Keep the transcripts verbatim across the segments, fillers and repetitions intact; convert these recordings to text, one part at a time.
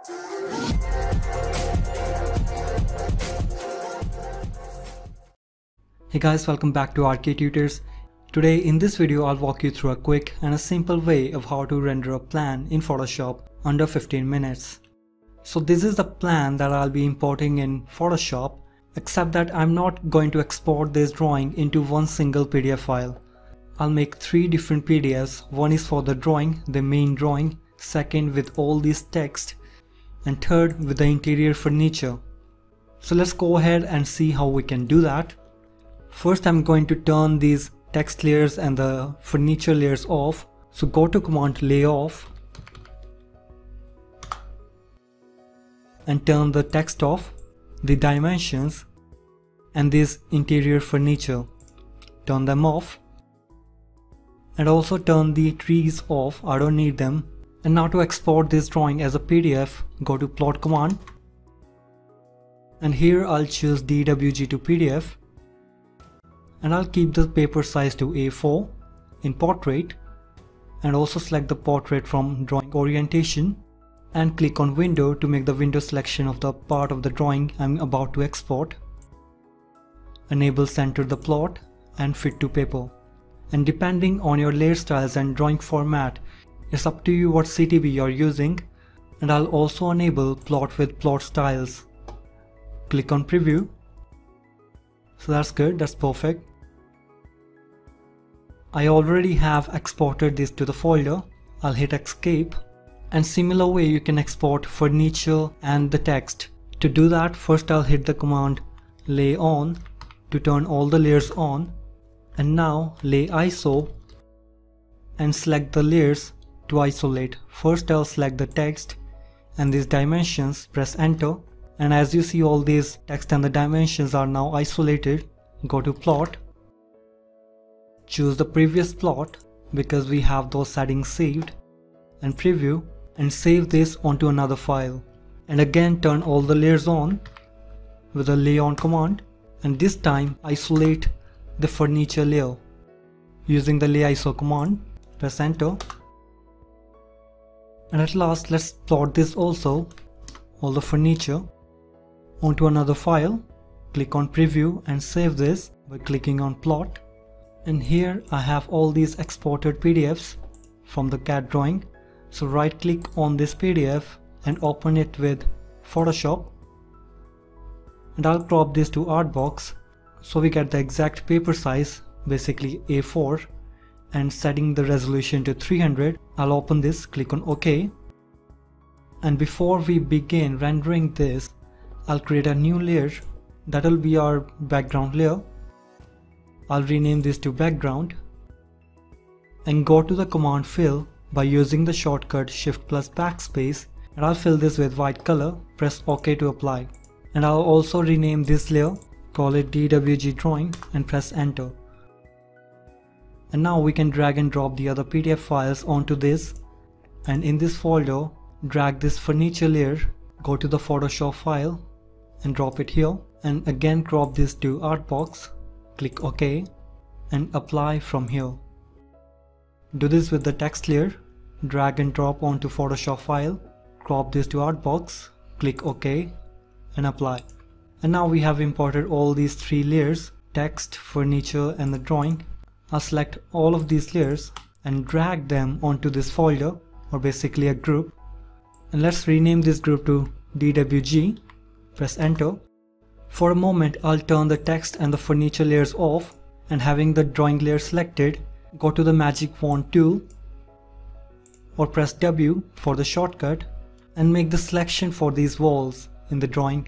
Hey guys, welcome back to Architutors. Today in this video I'll walk you through a quick and a simple way of how to render a plan in Photoshop under fifteen minutes. So this is the plan that I'll be importing in Photoshop, except that I'm not going to export this drawing into one single P D F file. I'll make three different P D Fs. One is for the drawing, the main drawing, second with all this text, and third with the interior furniture. So let's go ahead and see how we can do that. First I'm going to turn these text layers and the furniture layers off. So go to command lay off and turn the text off, the dimensions and this interior furniture. Turn them off and also turn the trees off, I don't need them. And now to export this drawing as a P D F, go to plot command and here I'll choose D W G to P D F. And I'll keep the paper size to A four in portrait and also select the portrait from drawing orientation and click on window to make the window selection of the part of the drawing I'm about to export. Enable center the plot and fit to paper. And depending on your layer styles and drawing format, it's up to you what C T B you're using. And I'll also enable plot with plot styles. Click on preview. So that's good, that's perfect. I already have exported this to the folder. I'll hit escape, and similar way you can export furniture and the text. To do that, first I'll hit the command lay on to turn all the layers on, and now lay I S O and select the layers to isolate. First I'll select the text and these dimensions, press enter, and as you see all these text and the dimensions are now isolated. Go to plot. Choose the previous plot because we have those settings saved, and preview and save this onto another file. And again turn all the layers on with the lay on command, and this time isolate the furniture layer. Using the lay I S O command, press enter. And at last let's plot this also, all the furniture, onto another file. Click on preview and save this by clicking on plot. And here I have all these exported P D Fs from the C A D drawing. So right click on this P D F and open it with Photoshop. And I'll crop this to Artbox so we get the exact paper size, basically A four, and setting the resolution to three hundred. I'll open this, click on OK. And before we begin rendering this, I'll create a new layer. That'll be our background layer. I'll rename this to background and go to the command fill by using the shortcut shift plus backspace, and I'll fill this with white color. Press OK to apply. And I'll also rename this layer, call it D W G drawing, and press enter. And now we can drag and drop the other P D F files onto this, and in this folder drag this furniture layer, go to the Photoshop file and drop it here, and again crop this to Artbox. Click OK and apply from here. Do this with the text layer, drag and drop onto Photoshop file, crop this to Artbox, click OK and apply. And now we have imported all these three layers, text, furniture and the drawing. I'll select all of these layers and drag them onto this folder, or basically a group. And let's rename this group to D W G, press enter. For a moment I'll turn the text and the furniture layers off, and having the drawing layer selected, go to the magic wand tool or press W for the shortcut and make the selection for these walls in the drawing.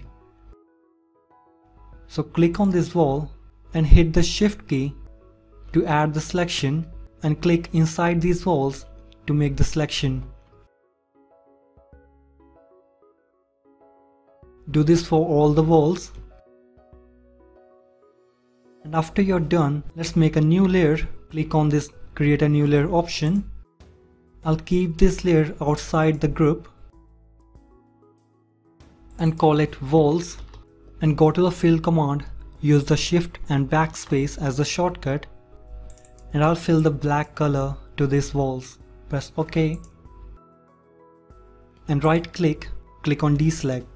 So click on this wall and hit the shift key to add the selection, and click inside these walls to make the selection. Do this for all the walls. And after you're done, let's make a new layer. Click on this create a new layer option. I'll keep this layer outside the group and call it walls, and go to the fill command. Use the shift and backspace as the shortcut, and I'll fill the black color to these walls. Press OK and right click click on deselect.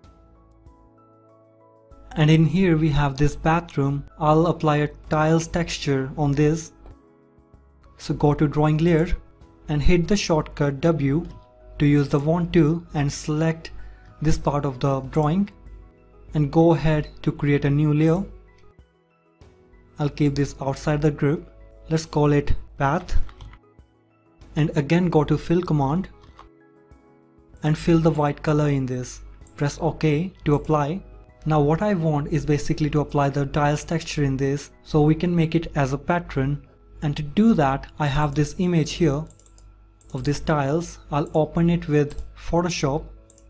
And in here we have this bathroom. I'll apply a tiles texture on this. So go to drawing layer and hit the shortcut W to use the wand tool and select this part of the drawing and go ahead to create a new layer. I'll keep this outside the group. Let's call it bath, and again go to fill command and fill the white color in this. Press OK to apply. Now what I want is basically to apply the tiles texture in this so we can make it as a pattern, and to do that I have this image here of these tiles. I'll open it with Photoshop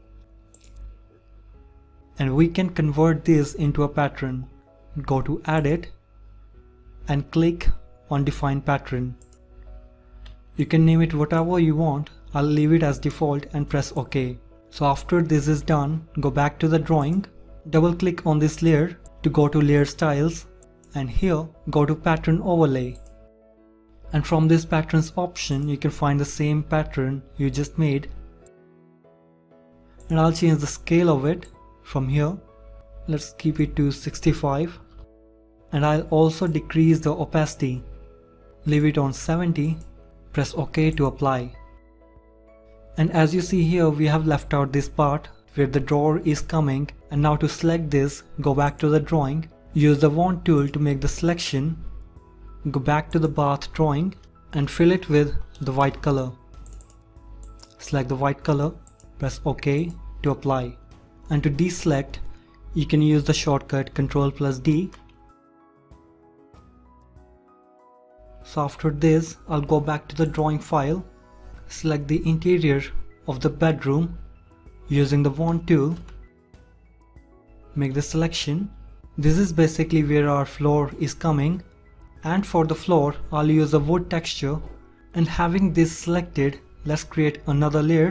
and we can convert this into a pattern. Go to edit and click on define pattern. You can name it whatever you want. I'll leave it as default and press OK. So after this is done, go back to the drawing, double click on this layer to go to layer styles, and here go to pattern overlay. And from this patterns option you can find the same pattern you just made, and I'll change the scale of it from here. Let's keep it to sixty-five, and I'll also decrease the opacity, leave it on seventy, press OK to apply. And as you see here, we have left out this part where the drawer is coming, and now to select this, go back to the drawing, use the wand tool to make the selection, go back to the bath drawing and fill it with the white color. Select the white color, press OK to apply. And to deselect, you can use the shortcut control plus D. So after this, I'll go back to the drawing file, select the interior of the bedroom using the wand tool, make the selection. This is basically where our floor is coming, and for the floor I'll use a wood texture, and having this selected, let's create another layer.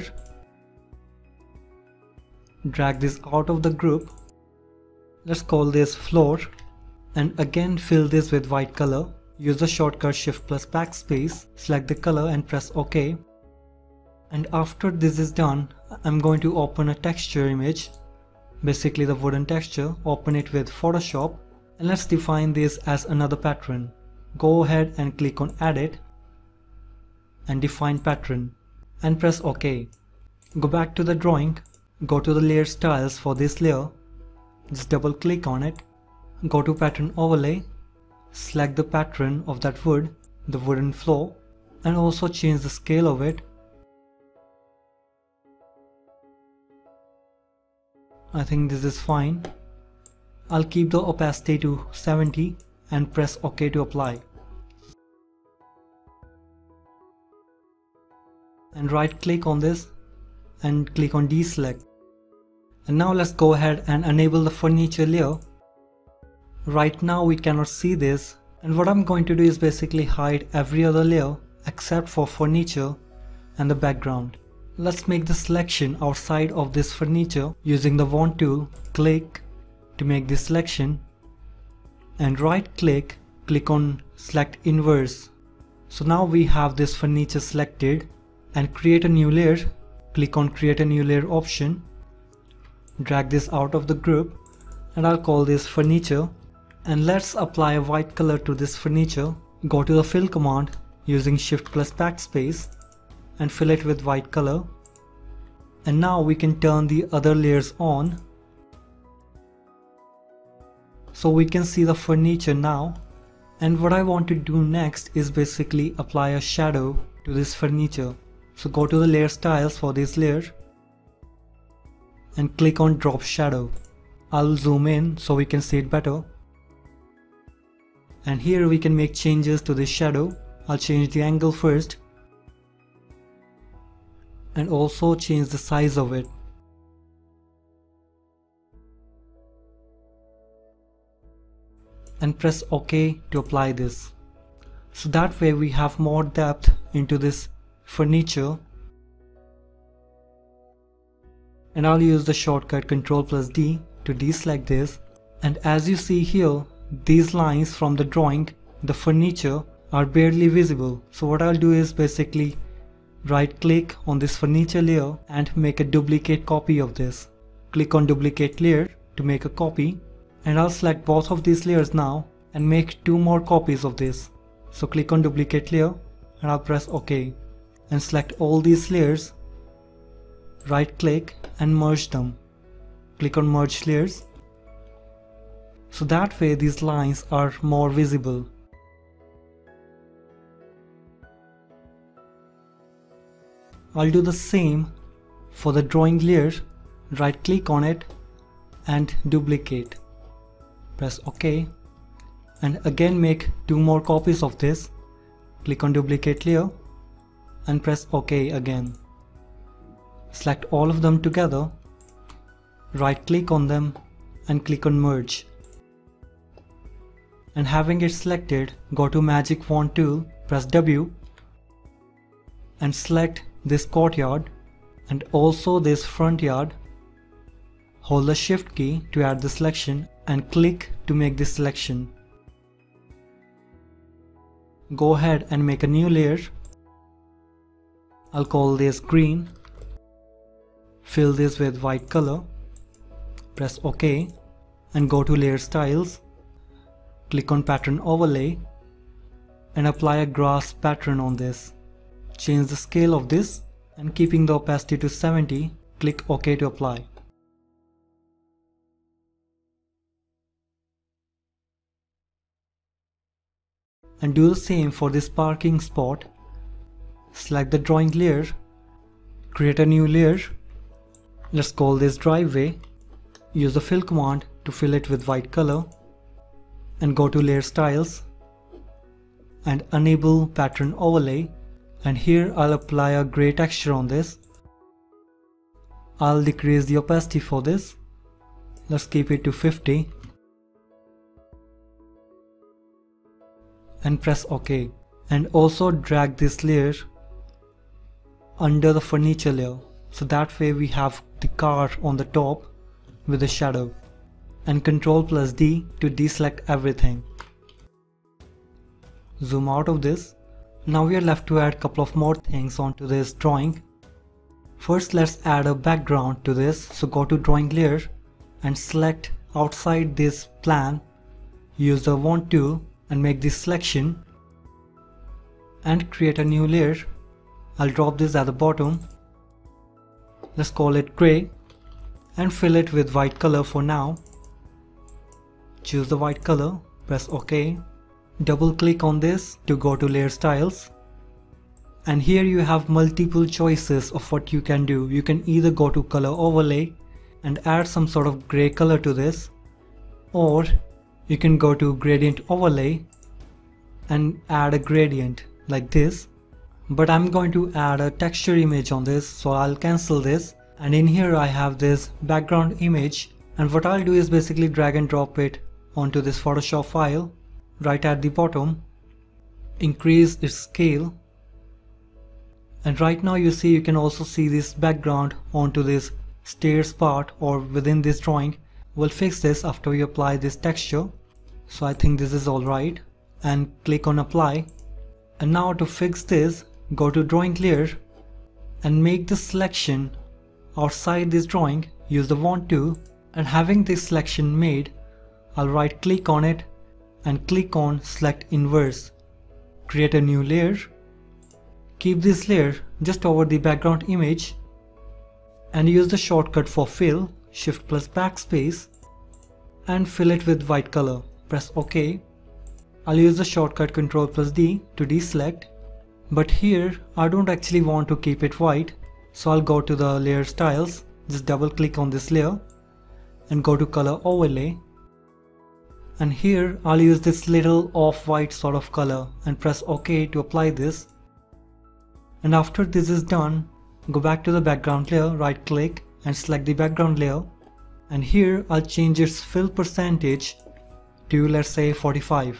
Drag this out of the group. Let's call this floor, and again fill this with white color. Use the shortcut shift plus backspace, select the color and press OK. And after this is done, I'm going to open a texture image, basically the wooden texture. Open it with Photoshop, and let's define this as another pattern. Go ahead and click on edit and define pattern and press OK. Go back to the drawing, go to the layer styles for this layer, just double click on it, go to pattern overlay, select the pattern of that wood, the wooden floor, and also change the scale of it. I think this is fine. I'll keep the opacity to seventy and press OK to apply. And right click on this and click on deselect. And now let's go ahead and enable the furniture layer. Right now we cannot see this, and what I'm going to do is basically hide every other layer except for furniture and the background. Let's make the selection outside of this furniture using the wand tool. Click to make this selection and right click, click on select inverse. So now we have this furniture selected, and create a new layer. Click on create a new layer option, drag this out of the group, and I'll call this furniture, and let's apply a white color to this furniture. Go to the fill command using shift plus backspace and fill it with white color. And now we can turn the other layers on so we can see the furniture now. And what I want to do next is basically apply a shadow to this furniture. So go to the layer styles for this layer and click on drop shadow. I'll zoom in so we can see it better. And here we can make changes to this shadow. I'll change the angle first and also change the size of it. And press OK to apply this. So that way we have more depth into this furniture. And I'll use the shortcut control plus D to deselect this. And as you see here, these lines from the drawing, the furniture, are barely visible. So what I'll do is basically right click on this furniture layer and make a duplicate copy of this. Click on duplicate layer to make a copy, and I'll select both of these layers now and make two more copies of this. So click on duplicate layer and I'll press OK and select all these layers, right click and merge them. Click on merge layers. So that way these lines are more visible. I'll do the same for the drawing layer, right click on it and duplicate. Press OK and again make two more copies of this. Click on duplicate layer and press OK again. Select all of them together, right click on them and click on merge. And having it selected, go to magic wand tool, press W and select this courtyard and also this front yard. Hold the shift key to add the selection and click to make this selection. Go ahead and make a new layer. I'll call this green. Fill this with white color. Press OK and go to layer styles. Click on pattern overlay and apply a grass pattern on this. Change the scale of this and keeping the opacity to seventy, click OK to apply. And do the same for this parking spot. Select the drawing layer, create a new layer. Let's call this driveway. Use the fill command to fill it with white color and go to layer styles and enable pattern overlay, and here I'll apply a gray texture on this. I'll decrease the opacity for this. Let's keep it to fifty and press OK, and also drag this layer under the furniture layer, so that way we have the car on the top with a shadow, and control plus D to deselect everything. Zoom out of this. Now we are left to add a couple of more things onto this drawing. First, let's add a background to this. So go to drawing layer and select outside this plan. Use the wand tool and make this selection and create a new layer. I'll drop this at the bottom. Let's call it gray and fill it with white color for now. Choose the white color, press OK. Double click on this to go to layer styles, and here you have multiple choices of what you can do. You can either go to color overlay and add some sort of gray color to this, or you can go to gradient overlay and add a gradient like this. But I'm going to add a texture image on this, so I'll cancel this, and in here I have this background image, and what I'll do is basically drag and drop it onto this Photoshop file right at the bottom, increase its scale, and right now you see you can also see this background onto this stairs part or within this drawing. We'll fix this after we apply this texture, so I think this is alright, and click on apply. And now to fix this, go to drawing layer and make the selection outside this drawing. Use the wand tool, and having this selection made, I'll right click on it and click on select inverse. Create a new layer. Keep this layer just over the background image and use the shortcut for fill, shift plus backspace, and fill it with white color. Press OK. I'll use the shortcut control plus D to deselect, but here I don't actually want to keep it white, so I'll go to the layer styles, just double click on this layer and go to color overlay. And here I'll use this little off-white sort of color and press OK to apply this. And after this is done, go back to the background layer, right click and select the background layer, and here I'll change its fill percentage to, let's say, forty-five.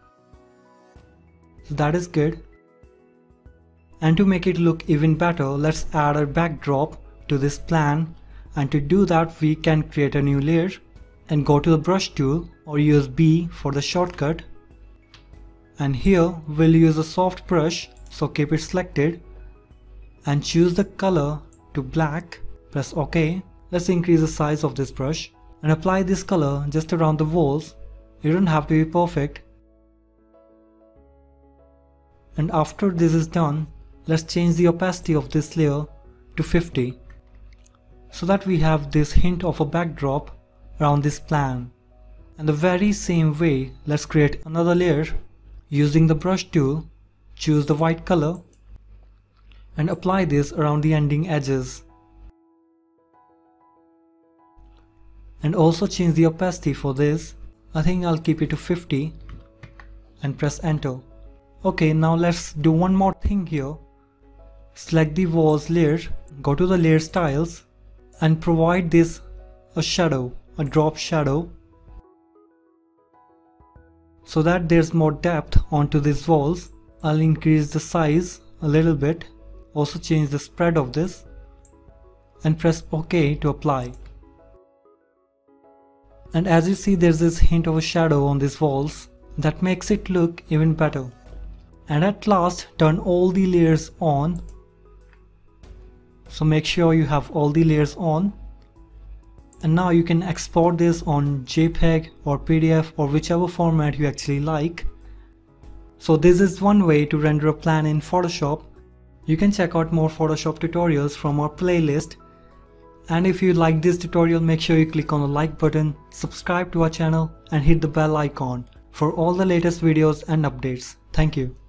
So that is good. And to make it look even better, let's add a backdrop to this plan, and to do that we can create a new layer and go to the brush tool or use B for the shortcut, and here we'll use a soft brush, so keep it selected and choose the color to black. Press OK. Let's increase the size of this brush and apply this color just around the walls. You don't have to be perfect. And after this is done, let's change the opacity of this layer to fifty so that we have this hint of a backdrop around this plan. And the very same way, let's create another layer using the brush tool. Choose the white color and apply this around the ending edges. And also change the opacity for this. I think I'll keep it to fifty and press enter. Okay, now let's do one more thing here. Select the walls layer, go to the layer styles and provide this a shadow, a drop shadow, so that there's more depth onto these walls. I'll increase the size a little bit, also change the spread of this and press OK to apply. And as you see, there's this hint of a shadow on these walls that makes it look even better. And at last, turn all the layers on. So make sure you have all the layers on. And now you can export this on JPEG or P D F or whichever format you actually like. So this is one way to render a plan in Photoshop. You can check out more Photoshop tutorials from our playlist. And if you like this tutorial, make sure you click on the like button, subscribe to our channel and hit the bell icon for all the latest videos and updates. Thank you.